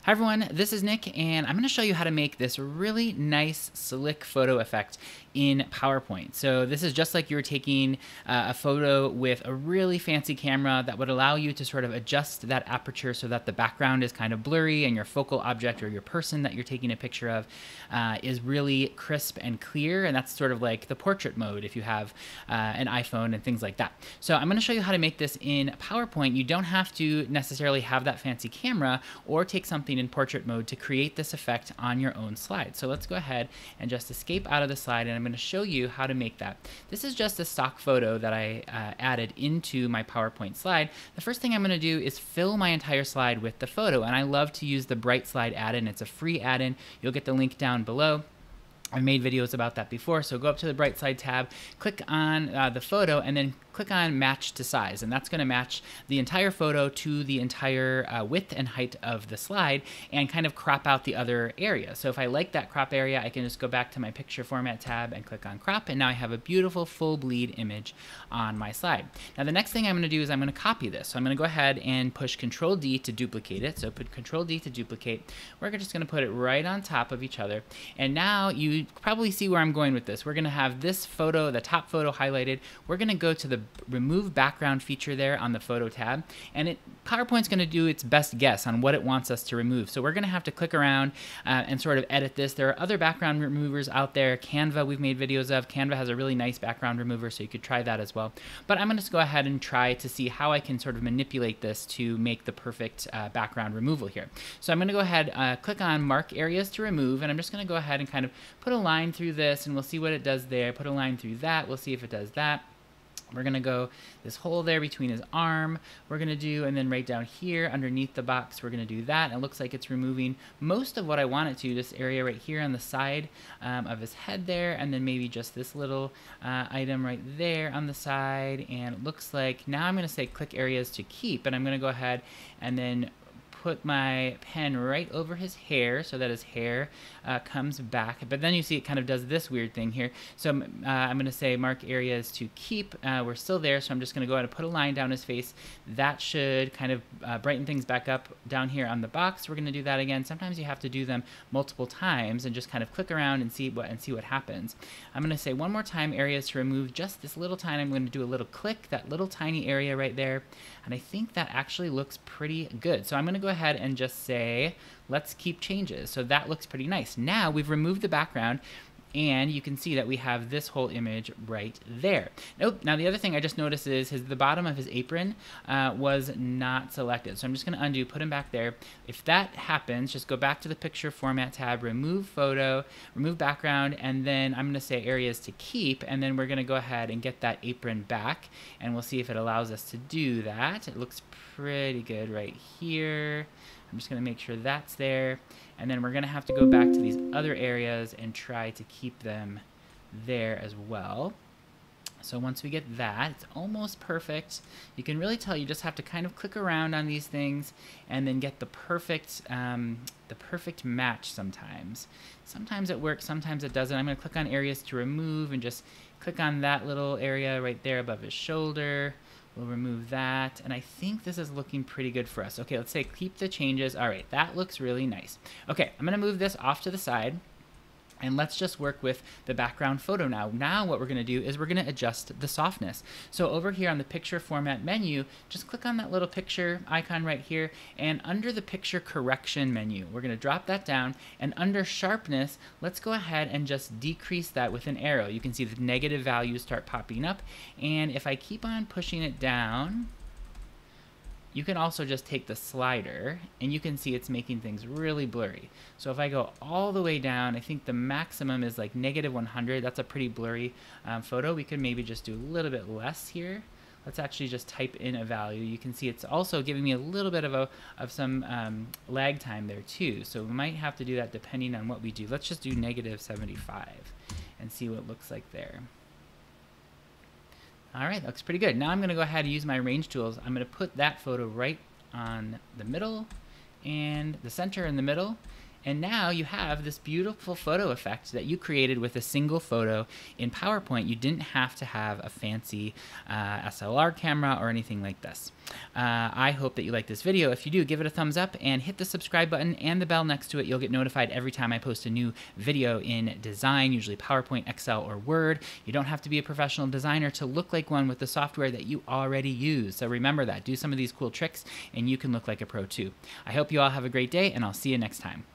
Hi everyone, this is Nick, and I'm going to show you how to make this really nice, slick photo effect in PowerPoint. So this is just like you were taking a photo with a really fancy camera that would allow you to sort of adjust that aperture so that the background is kind of blurry and your focal object or your person that you're taking a picture of is really crisp and clear, and that's sort of like the portrait mode if you have an iPhone and things like that. So I'm going to show you how to make this in PowerPoint. You don't have to necessarily have that fancy camera or take something in portrait mode to create this effect on your own slide. So let's go ahead and just escape out of the slide, and I'm going to show you how to make that. This is just a stock photo that I added into my PowerPoint slide. The first thing I'm going to do is fill my entire slide with the photo, and I love to use the Bright Slide add-in. It's a free add-in. You'll get the link down below. I've made videos about that before, so go up to the Bright Slide tab, click on the photo, and then click on Match to Size, and that's going to match the entire photo to the entire width and height of the slide and kind of crop out the other area. So if I like that crop area, I can just go back to my Picture Format tab and click on Crop, and now I have a beautiful full bleed image on my slide. Now the next thing I'm going to do is I'm going to copy this. So I'm going to go ahead and push Control D to duplicate it. So put Control D to duplicate. We're just going to put it right on top of each other, and now you probably see where I'm going with this. We're going to have this photo, the top photo, highlighted. We're going to go to the remove background feature there on the photo tab, and PowerPoint's going to do its best guess on what it wants us to remove. So we're going to have to click around and sort of edit this. There are other background removers out there. Canva we've made videos of. Canva has a really nice background remover, so you could try that as well. But I'm going to just go ahead and try to see how I can sort of manipulate this to make the perfect background removal here. So I'm going to go ahead, click on Mark Areas to Remove, and I'm just going to go ahead and kind of put a line through this, and we'll see what it does there. Put a line through that. We'll see if it does that. We're going to go this hole there between his arm. We're going to do, and then right down here underneath the box, we're going to do that. It looks like it's removing most of what I want it to, this area right here on the side of his head there, and then maybe just this little item right there on the side. And it looks like now I'm going to say click areas to keep, and I'm going to go ahead and then put my pen right over his hair so that his hair comes back. But then you see it kind of does this weird thing here. So I'm going to say mark areas to keep. We're still there, so I'm just going to go ahead and put a line down his face. That should kind of brighten things back up down here on the box. We're going to do that again. Sometimes you have to do them multiple times and just kind of click around and see what happens. I'm going to say one more time areas to remove just this little tiny. I'm going to do a little click, that little tiny area right there. And I think that actually looks pretty good. So I'm going to go ahead and just say, let's keep changes. So that looks pretty nice. Now we've removed the background, and you can see that we have this whole image right there. Nope. Now the other thing I just noticed is the bottom of his apron was not selected. So I'm just going to undo, put him back there. If that happens, just go back to the Picture Format tab, remove photo, remove background, and then I'm going to say areas to keep, and then we're going to go ahead and get that apron back, and we'll see if it allows us to do that. It looks pretty good right here. I'm just going to make sure that's there, and then we're going to have to go back to these other areas and try to keep them there as well. So once we get that, it's almost perfect. You can really tell you just have to kind of click around on these things and then get the perfect match sometimes. Sometimes it works, sometimes it doesn't. I'm going to click on areas to remove and just click on that little area right there above his shoulder. We'll remove that, and I think this is looking pretty good for us. Okay, let's say keep the changes. All right, that looks really nice. Okay, I'm gonna move this off to the side, and let's just work with the background photo now. Now what we're going to do is we're going to adjust the softness. So over here on the Picture Format menu, just click on that little picture icon right here, and under the Picture Correction menu, we're going to drop that down, and under Sharpness, let's go ahead and just decrease that with an arrow. You can see the negative values start popping up, and if I keep on pushing it down, you can also just take the slider, and you can see it's making things really blurry. So if I go all the way down, I think the maximum is like -100. That's a pretty blurry photo. We could maybe just do a little bit less here. Let's actually just type in a value. You can see it's also giving me a little bit of some lag time there too. So we might have to do that depending on what we do. Let's just do -75 and see what it looks like there. All right, that looks pretty good. Now I'm going to go ahead and use my range tools. I'm going to put that photo right on the middle and the center in the middle. And now you have this beautiful photo effect that you created with a single photo in PowerPoint. You didn't have to have a fancy SLR camera or anything like this. I hope that you like this video. If you do, give it a thumbs up and hit the subscribe button and the bell next to it. You'll get notified every time I post a new video in design, usually PowerPoint, Excel, or Word. You don't have to be a professional designer to look like one with the software that you already use. So remember that. Do some of these cool tricks and you can look like a pro too. I hope you all have a great day, and I'll see you next time.